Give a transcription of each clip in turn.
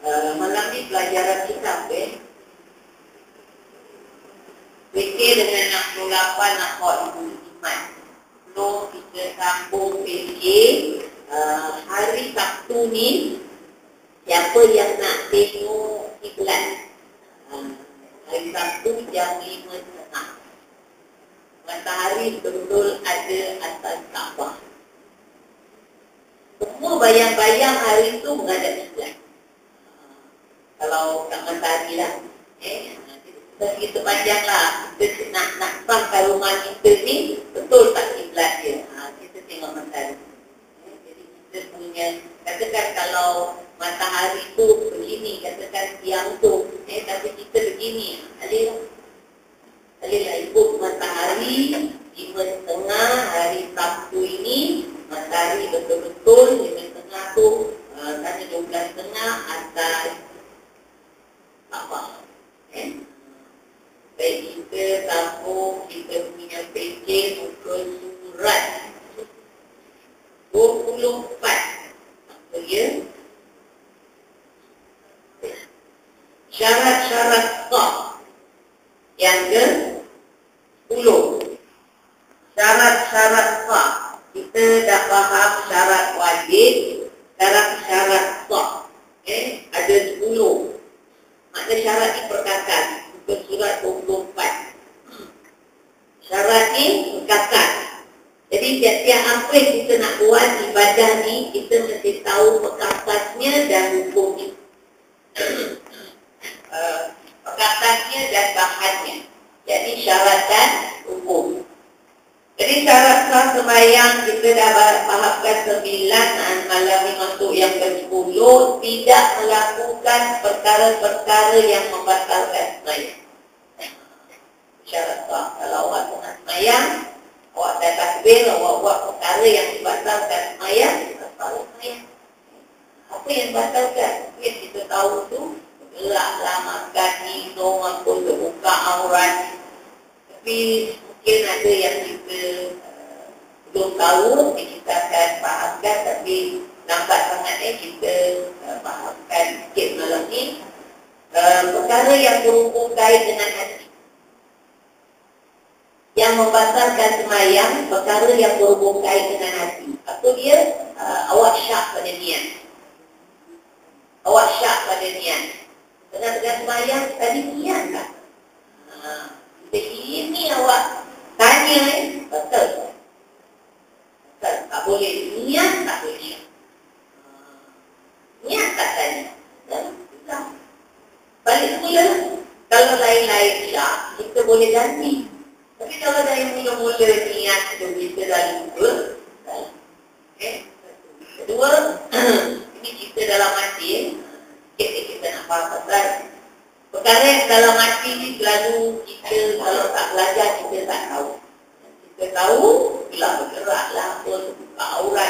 Malam ni pelajaran kita fikir dengan 68 nakot iman. Belum kita sambung fikir hari Sabtu ni, siapa yang nak tengok iklan hari Sabtu jam 5.30. Matahari betul-betul ada atas Kaabah. Semua bayang-bayang hari itu menghadap iklan. Kalau tak matahari lah, kita panjang lah. Kita nak sangka rumah kita ni betul tak iklan dia. Kita tengok matahari. Jadi kita punya, katakan kalau matahari tu begini, katakan siang tu, tapi kita begini, alihlah ikut matahari 5.30 hari Sabtu ini. Matahari betul-betul 5.30 tu, tanya 12.30 atas apa? Baik, kita sambung kita punya fikir muka surat 24. Apa dia? Syarat-syarat sah yang ke-10. Syarat-syarat sah. Kita dah faham syarat wajib, sekarang syarat sah. Ada 10. Makna syarat ni perkataan. Muka surat 24. Syarat ni perkataan. Jadi tiap-tiap apa yang kita nak buat ibadah ni, kita mesti tahu perkataannya dan hukumnya. Perkataannya dan bahannya. Jadi syarat dan hukum. Jadi syarat sah sembahyang kita dah fahamkan 9, malam ni masuk yang ke-10, tidak melakukan perkara-perkara yang membatalkan sembahyang. Syarat sah. Kalau awak tengah sembahyang, awak dah takbir, awak buat perkara yang membatalkan sembahyang, batal sembahyang. Apa yang batalkan? Yang kita tahu tu, geraklah, makan, minum, apa tu, buka aurat. Tapi mungkin ada yang kita belum tahu, kita akan fahamkan, tapi lambat sangat kita fahamkan sikit malam ni. Perkara yang berhubung kait dengan hati, yang membatalkan sembahyang, perkara yang berhubung kait dengan hati. Apa dia? Awak syak pada niat. Awak syak pada niat. Tengah-tengah sembahyang, tadi niat tak? Ini awak tanya, betul? Betul, tak boleh. Niat tak boleh. Niat tak tanya. Balik semula. Kalau lain-lain syak, kita boleh ganti. Tapi kalau dari mula-mula niat itu kita dah lupa. Kedua, ini kita dalam hati. Kita nak faham pasal perkara yang dalam hati ni selalu kita kalau tak belajar kita tak tahu. Kita tahu bila bergeraklah, buka aurat.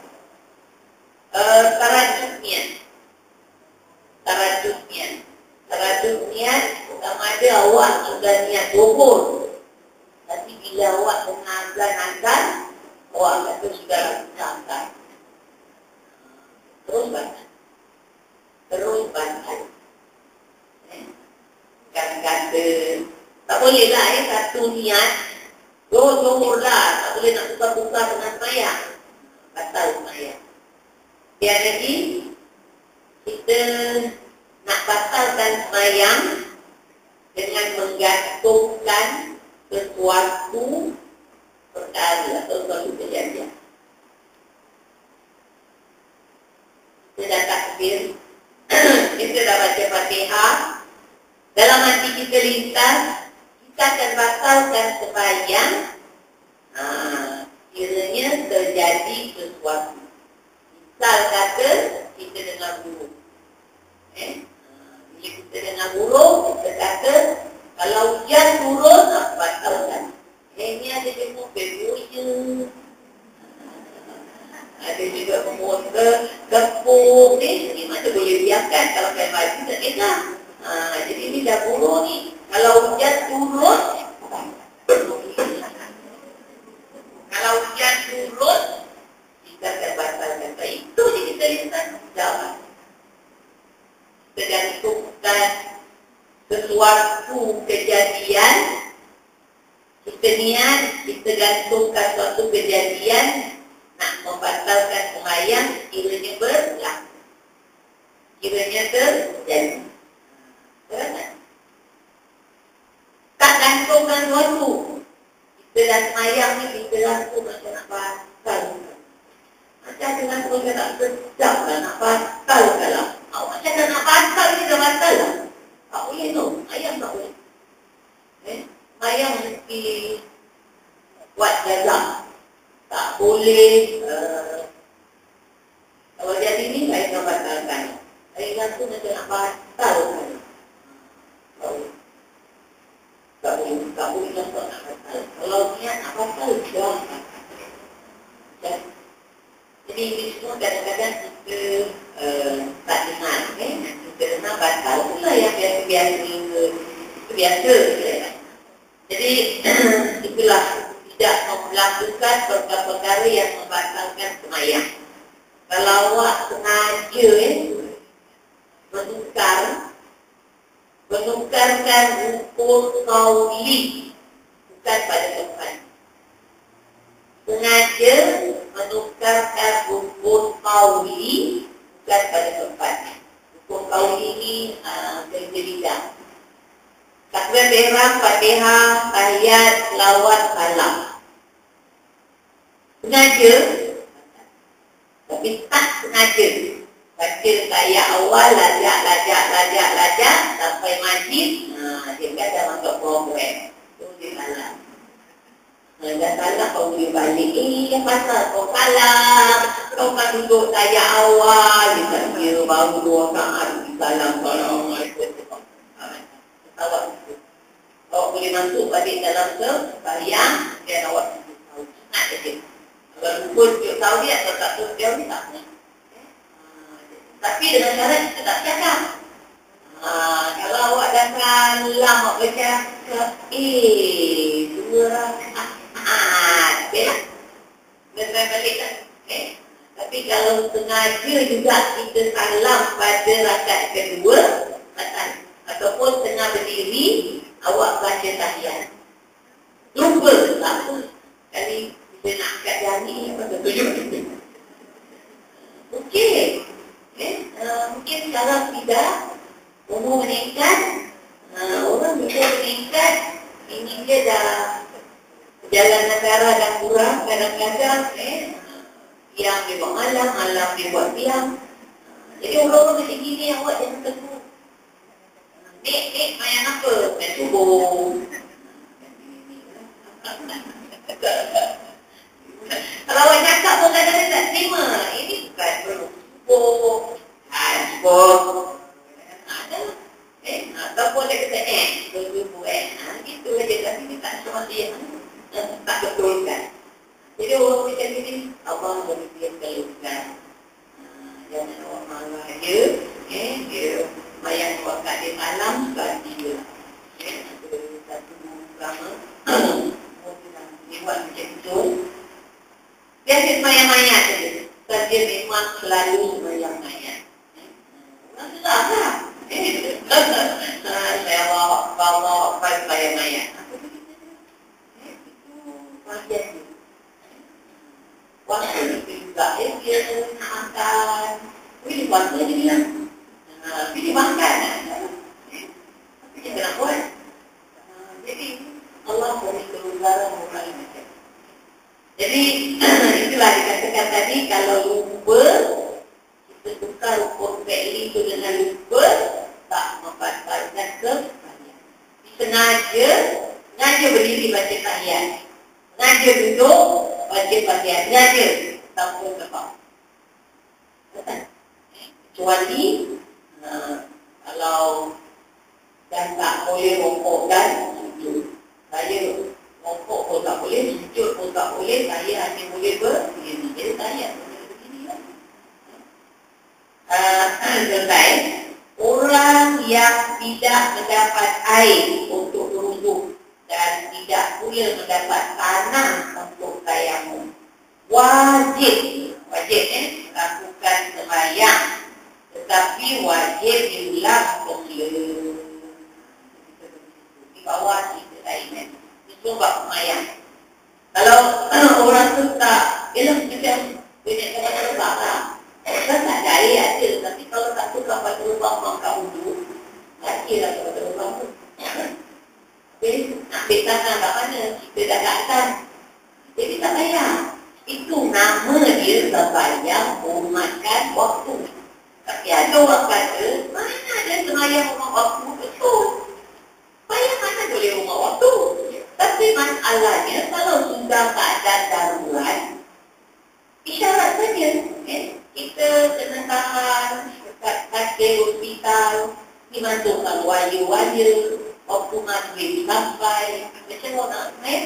Tarajud niat. Tarajud niat. Tarajud niat pertama ada awak sudah niat zuhur. Tapi bila awak tengah azan, awak kata sudah sampai. Terus banyak. Terus banyak. Kata-kata tak boleh lah satu niat zuhur lah, tak boleh nak buka-buka dengan sembahyang, batal sembahyang. Dia lagi kita nak batalkan sembahyang dengan menggantungkan sesuatu perkara atau sesuatu kejadian. Kita dah takbir, kita dah baca Fatihah, dalam hati kita lintas, kita akan batalkan sembahyang kiranya terjadi sesuatu. Misal kata kita dengar burung. Bila kita dengar burung, kita kata kalau hujan turun, batalkan. Ini ada jemur bebuya, ada juga pemotor kepung ni mana boleh biarkan. Kalau kain baju tak enak. Jadi ni dah burung ni, kalau hujan turun, kalau hujan turun, kita akan batalkan. Itu je kita lintas jawab. menggantungkan sesuatu kejadian, kita niat, kita gantungkan suatu kejadian nak membatalkan sembahyang, kiranya berlaku, kiranya terjadi. Betul? Tak gantungkan suatu, kita dah sembahyang ni, kita laku macam nak batal. Macam dengan kita tak sedap lah nak batal kalau. Macam nak batal ni dah batal lah. Tak boleh tu, ayam tak boleh. Ayam mesti buat jaga. Tak boleh. Kalau jadi ni, saya nak batalkan. Saya rasa macam nak batal kan. Tak boleh nampak nak batal. Kalau niat nak batal, jangan. Jadi ini semua kadang-kadang kita tak dengar. Kita dengar batal pula yang biasa. Jadi itulah tidak melakukan perkara-perkara yang membatalkan sembahyang. Kalau awak sengaja menukarkan rukun qauli bukan pada tempat. Sengaja menukarkan rukun qauli bukan pada tempatnya. Rukun qauli ini berbeda. Takbir ihram, Fatihah, tahiyat, selawat, salam. Sengaja, tapi tak sengaja. Baca ayat awal, lajak sampai majid, dia kan dah masuk program. Itu dia salah. Dah salah kau boleh balik. Yang pasal kau salah. Kau kan duduk ayat awal, dia kira baru 2 saat salam. Awak boleh masuk balik dalam sembahyang dan awak tahu. Ingat saja. Kalau rukun tahu dia atau tak tahu dia ni tak boleh. Tapi dengan syarat kita tak cakap. Kalau awak dah salam, awak bercakap, 2 rakaat. Betul balik kan? Tapi kalau sengaja juga kita salam pada rakaat kedua, ataupun tengah berdiri, awak baca tahiyat. Lupa, tak apa. Kali kita nak kat jari, apa tujuh. Okey. Mungkin sekarang tidak, umur meningkat, orang umur meningkat, ini dia dah perjalanan darah dah kurang, kadang-kadang yang dia buat malam dia buat siang. Jadi orang-orang macam gini awak jangan tegur. Nek, mayan apa? Main subuh. Kalau awak cakap pun kadang-kadang tak terima. Ini bukan perlu subuh. Subuh. Ataupun dia kata, subuh. Gitu saja. Tapi dia tak semua dia. Tak betul kan. Jadi orang macam ini, abang boleh biarkan. Jangan awak marah dia. Dia bayang waktu dia malam bagi dia. Satu lama. Dia buat macam itu. Dia semayang-mayang saja. Dan dia memang selalu semayang-mayang. Orang susah lah. Saya bawa semayang-mayang. Itu wajar dia. Waktu itu juga dia nak makan. Dia buat dia bilang. Tapi dia makan. Tapi dia nak buat. Jadi Allah beri keluaran orang macam. Jadi itulah dikatakan tadi, kalau lupa, kita tukar rukun fi'li itu dengan lupa, tak membatalkan sembahyang. Sengaja berdiri baca tahiyat. Sengaja duduk baca tahiyat. Sengaja tanpa sebab. Kecuali kalau dan tak boleh rokok dan sujud. Saya rokok pun tak boleh, sujud pun tak boleh, saya hanya boleh berdiri. Jadi saya boleh begini lah. Selesai. Orang yang tidak mendapat air untuk berwudu dan tidak pula mendapat tanah untuk tayamum, wajib lakukan sembahyang, tetapi wajib diulang gila. Di bawah kita lain. Itu buat semayang. Kalau orang tu tak, ialah macam banyak kata lubang lah. Orang tak ada air ada, tapi kalau tak suka pada lubang maka wudhu, lagi lah pada lubang tu. Jadi nak ambil tangan kat mana, kita dah kat atas. Jadi tak payah. Itu nama dia sebayang memakan waktu. Tapi ada orang kata, mana ada semayang rumah waktu betul. Bayang mana boleh rumah waktu. Tapi masalahnya kalau sudah keadaan darurat, isyarat saja. Kita kena tahan dekat katil hospital, dimasukkan waya-waya, waktu maghrib sampai. Macam mana nak main?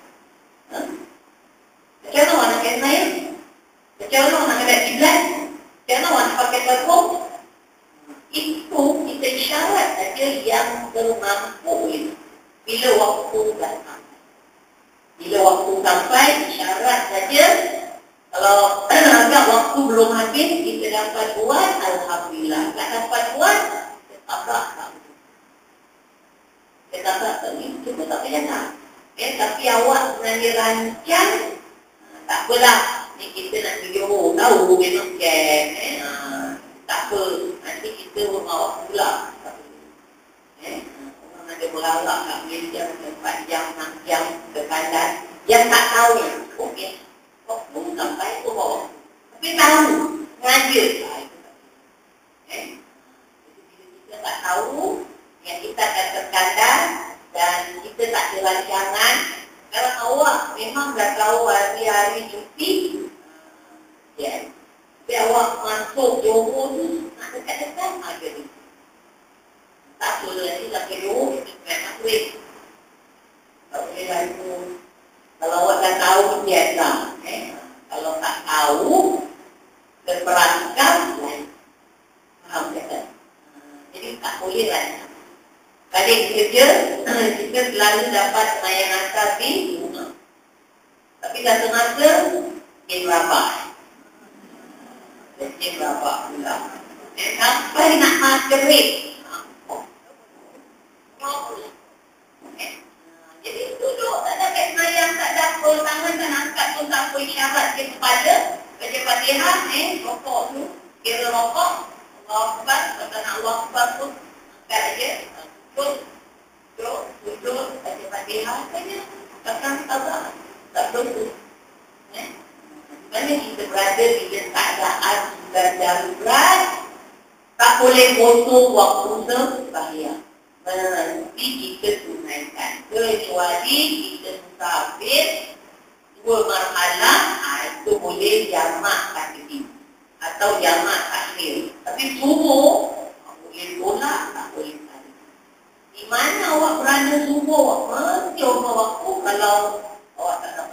Macam mana nak main? Macam mana nak kena kiblat? Macam mana nak pakai telefon? Itu kita isyarat saja yang bermampu. Bila waktu datang. Bila waktu sampai, isyarat saja. Kalau agak waktu belum habis, kita dapat buat, alhamdulillah. Tak dapat buat, kita tabrak tak. Kita tabrak tak ni, kita tak payah tak. Tapi awak sebenarnya rancang, tak apalah. Ni kita nak video, tahu memang scam. Tak apa, nanti kita rumah waktu pula. Ada berharap nak boleh jam 4 jam, 6 jam ke kanan. Yang tak tahu, okey. Waktu sampai ke bawah. Tapi tahu, ngaja. Jadi kita tak tahu, yang kita akan terkadang dan kita tak ada rancangan. Kalau awak memang dah tahu hari-hari cuti, tapi awak masuk Johor tu, nak dekat-dekat, ada ni. Tak boleh nanti tak perlu kita main maghrib. Tak boleh lalu. Kalau awak dah tahu biasa. Kalau tak tahu berperangkap lain. Faham tak? Jadi tak boleh lain. Kali kerja kita selalu dapat semayang asar di rumah. Tapi satu masa dia berabak. Dia berabak pula. Sampai nak maghrib. Jadi duduk tak ada kat semayang, tak ada apa, tangan tak angkat pun tak apa, isyarat ke kepala, baca Fatihah, rokok tu, kira rokok, Allah Akbar, kata nak Allah Akbar tu, angkat aja, duduk, baca Fatihah saja, takkan tak perlu. Sebenarnya kita berada di keadaan dan darurat, tak boleh potong waktu sembahyang. Nanti kita tunaikan. Kecuali kita musafir 2 marhalah, itu boleh jamak takdim atau jamak takhir. Tapi subuh boleh tolak, tak boleh tadi. Di mana awak berada subuh, awak mesti waktu kalau awak tak